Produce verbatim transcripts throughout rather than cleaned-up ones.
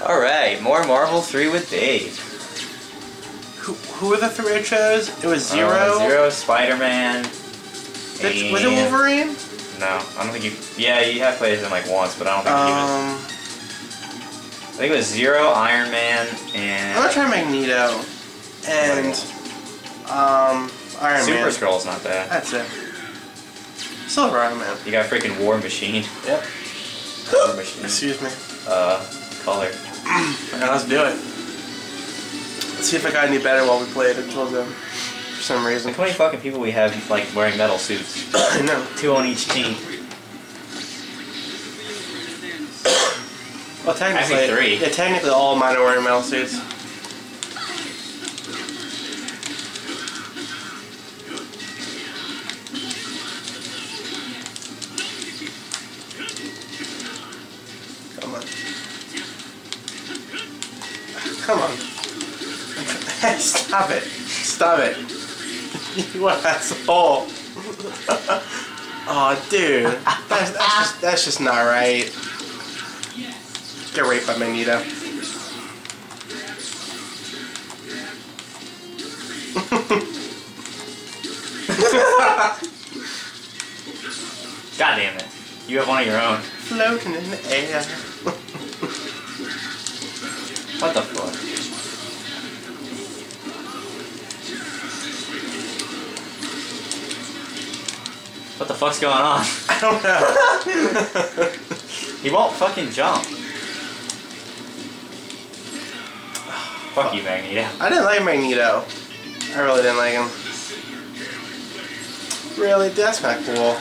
Alright, more Marvel three with Dave. Who, who were the three I chose? It was Zero. Uh, Zero, Spider-Man. Did, was it Wolverine? No, I don't think you. Yeah, you have played him like once, but I don't think um, he was. I think it was Zero, Iron Man, and. I'm gonna try Magneto. And. Um, Iron Super Man. Skrull's not bad. That's it. Silver Iron Man. You got freaking War Machine. Yep. War Machine. Excuse me. Uh, color. Now let's do it. Let's see if I got any better while we played until then. For some reason. Look how many fucking people we have like wearing metal suits. I know. Two on each team. Well, technically, I think three. Yeah, technically all mine are wearing metal suits. Come on. Come on. Stop it. Stop it. You asshole. Oh, dude. That's, that's, just, that's just not right. Get raped by Magneto. God damn it. You have one of your own. Floating in the air. What the fuck? What the fuck's going on? I don't know. He won't fucking jump. Fuck you, Magneto. I didn't like Magneto. I really didn't like him. Really? That's not cool.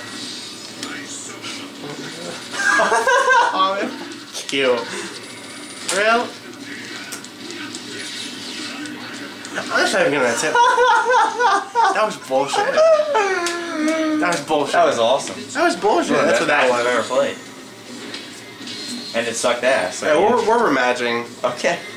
Oh, cute. Real? I'm not even gonna tip. That was bullshit. That was bullshit. That was awesome. That was bullshit. Yeah, That's what that I've was. ever played. And it sucked ass. So Yeah, we're, we're rematching. Okay.